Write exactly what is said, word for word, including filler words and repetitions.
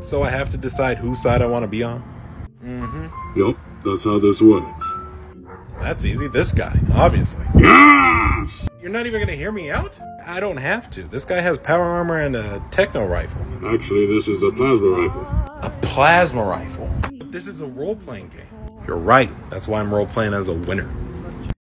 So I have to decide whose side I want to be on? Mm-hmm. Yup, that's how this works. That's easy. This guy, obviously. Yes! You're not even gonna hear me out? I don't have to. This guy has power armor and a techno rifle. Actually, this is a plasma rifle. A plasma rifle? But this is a role-playing game. You're right. That's why I'm role-playing as a winner.